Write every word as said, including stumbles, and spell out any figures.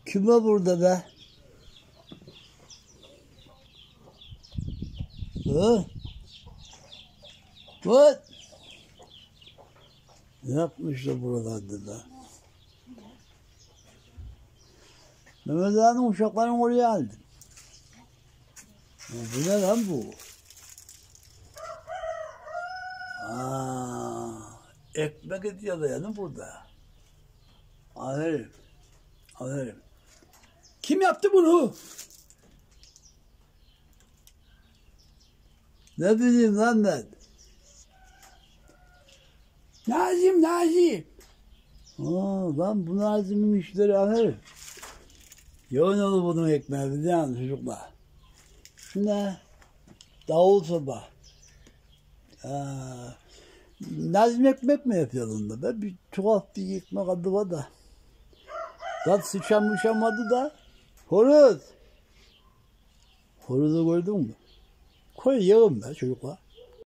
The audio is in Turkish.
Küme burada be. Hı? What? Ne yapmışlar buralarda be? Mehmet Ağa'nın uşaklarını oraya aldım. Ya bu ne lan bu? Aa, ekmek ediyor da yani burada. Aferin. Aferin. Kim yaptı bunu? Ne bileyim lan ben. Nazım, Nazım. Aa, lan bu Nazım'ın işleri aferin. Yoğun olur bunun ekmeği biliyor musun çocuklar? Şu ne? Davul soba. Aa, Nazım ekmek mi yapıyor onda be? Bir tuhaf bir ekmek adı var da. Lan sıçan muşamadı da. Horoz. Horozu gördün mü? Koy yağım be çocuklar.